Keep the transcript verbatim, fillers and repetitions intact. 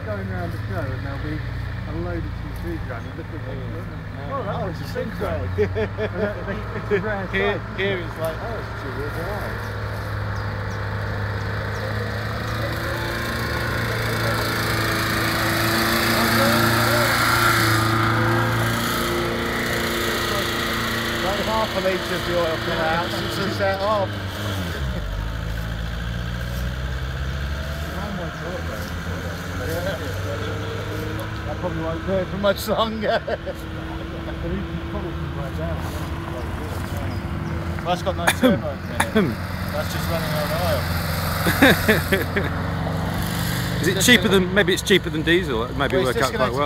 going around the show and there'll be a load of T Vs around and look at them. Yeah. Oh, that Oh, was it's a a Syncro. Syncro. It's a rare Here, sight. here it's like, oh, it's two wheels alright. Like half a litre of the oil come out since I set off. That probably won't do it for much longer. Well, that's got no turbo in it. That's just running on oil. Is it cheaper than, maybe it's cheaper than diesel? It maybe Well, work out quite well.